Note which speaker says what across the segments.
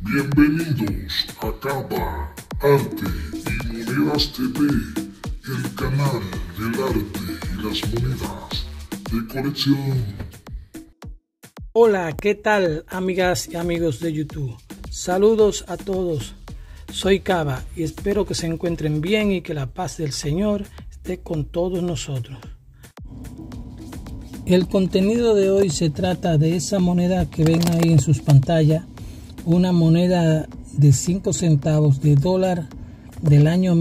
Speaker 1: Bienvenidos a Cava, Arte y Monedas TV, el canal del arte y las monedas de colección.
Speaker 2: Hola, ¿qué tal amigas y amigos de YouTube? Saludos a todos, soy Cava y espero que se encuentren bien y que la paz del Señor esté con todos nosotros. El contenido de hoy se trata de esa moneda que ven ahí en sus pantallas, una moneda de 5 centavos de dólar del año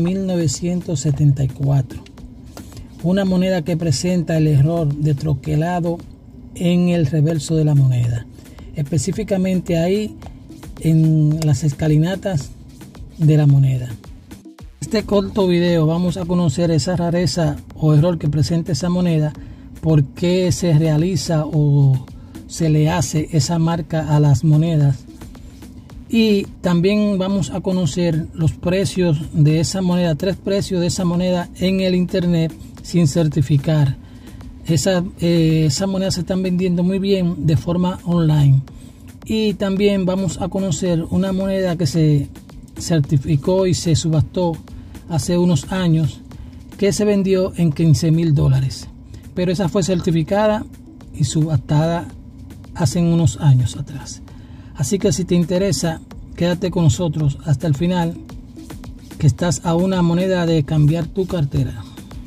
Speaker 2: 1974. Una moneda que presenta el error de troquelado en el reverso de la moneda, específicamente ahí en las escalinatas de la moneda. En este corto video vamos a conocer esa rareza o error que presenta esa moneda, por qué se realiza o se le hace esa marca a las monedas. Y también vamos a conocer los precios de esa moneda, 3 precios de esa moneda en el internet sin certificar. Esa moneda se están vendiendo muy bien de forma online. Y también vamos a conocer una moneda que se certificó y se subastó hace unos años, que se vendió en $15,000. Pero esa fue certificada y subastada hace unos años atrás. Así que si te interesa, quédate con nosotros hasta el final, que estás a una moneda de cambiar tu cartera.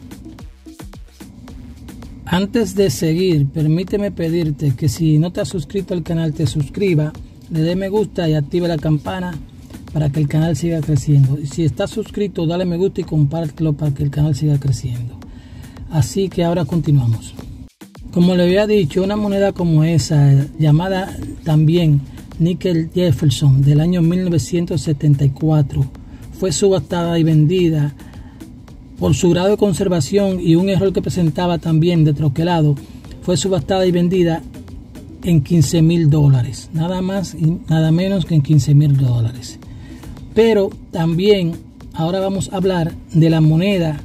Speaker 2: Antes de seguir, permíteme pedirte que si no te has suscrito al canal, te suscriba, le dé me gusta y active la campana para que el canal siga creciendo. Y si estás suscrito, dale me gusta y compártelo para que el canal siga creciendo. Así que ahora continuamos. Como le había dicho, una moneda como esa, llamada también Nickel Jefferson del año 1974, fue subastada y vendida por su grado de conservación y un error que presentaba también de troquelado. Fue subastada y vendida en $15,000, nada más y nada menos que en $15,000. Pero también ahora vamos a hablar de la moneda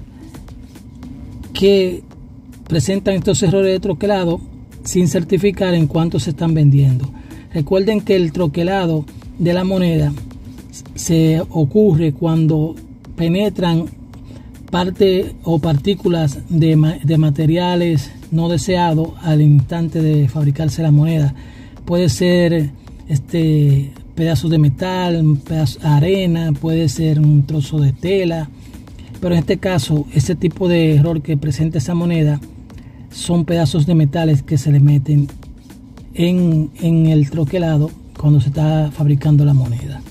Speaker 2: que presentan estos errores de troquelado sin certificar en cuánto se están vendiendo. Recuerden que el troquelado de la moneda se ocurre cuando penetran parte o partículas de materiales no deseados al instante de fabricarse la moneda. Puede ser pedazos de metal, pedazos de arena, puede ser un trozo de tela, pero en este caso ese tipo de error que presenta esa moneda son pedazos de metales que se le meten en el troquelado cuando se está fabricando la moneda.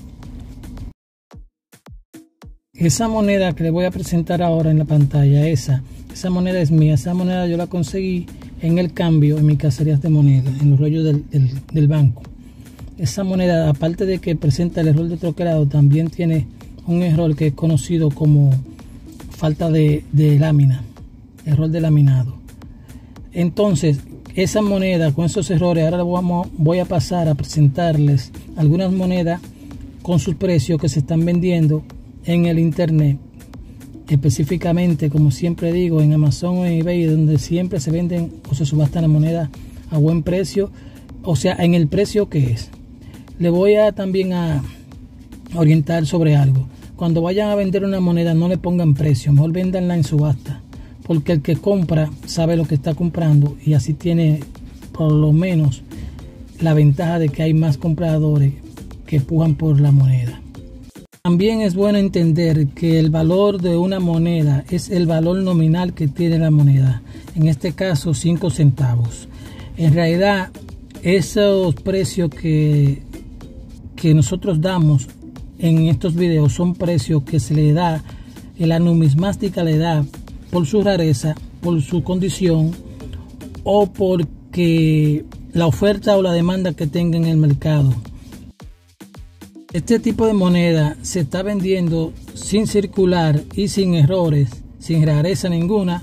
Speaker 2: Esa moneda que le voy a presentar ahora en la pantalla, esa moneda es mía. Esa moneda yo la conseguí en el cambio en mis caserías de moneda, en los rollos del banco. Esa moneda, aparte de que presenta el error de troquelado, también tiene un error que es conocido como falta de lámina, error de laminado. Entonces, esa moneda con esos errores, ahora voy a pasar a presentarles algunas monedas con sus precios que se están vendiendo en el internet, específicamente, como siempre digo, en Amazon o en eBay, donde siempre se venden o se subastan las monedas a buen precio, o sea, en el precio que es. Le voy a también a orientar sobre algo. Cuando vayan a vender una moneda, no le pongan precio, mejor véndanla en subasta, porque el que compra sabe lo que está comprando y así tiene por lo menos la ventaja de que hay más compradores que pujan por la moneda. También es bueno entender que el valor de una moneda es el valor nominal que tiene la moneda, en este caso 5 centavos. En realidad, esos precios que nosotros damos en estos videos son precios que se le da, la numismática le da por su rareza, por su condición o porque la oferta o la demanda que tenga en el mercado. Este tipo de moneda se está vendiendo sin circular y sin errores, sin rareza ninguna,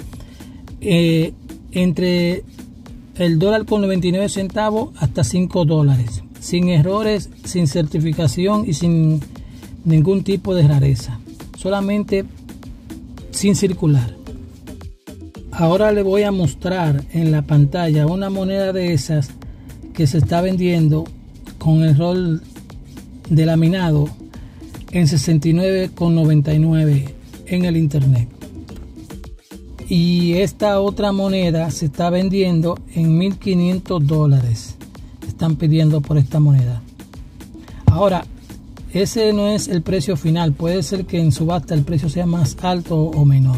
Speaker 2: entre el $1.99 hasta $5, sin errores, sin certificación y sin ningún tipo de rareza, solamente sin circular. Ahora le voy a mostrar en la pantalla una moneda de esas que se está vendiendo con error de laminado en $69,99 en el internet. Y esta otra moneda se está vendiendo en $1,500. Están pidiendo por esta moneda. Ahora, ese no es el precio final. Puede ser que en subasta el precio sea más alto o menor.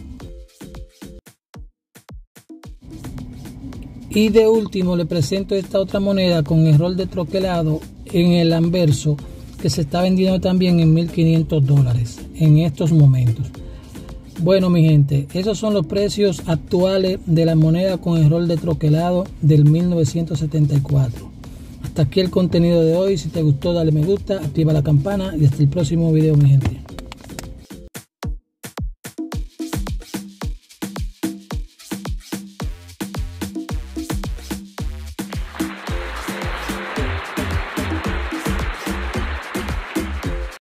Speaker 2: Y de último le presento esta otra moneda con el rol de troquelado en el anverso, que se está vendiendo también en $1,500 en estos momentos. Bueno, mi gente, esos son los precios actuales de la moneda con el rol de troquelado del 1974. Hasta aquí el contenido de hoy. Si te gustó, dale me gusta, activa la campana y hasta el próximo video, mi gente.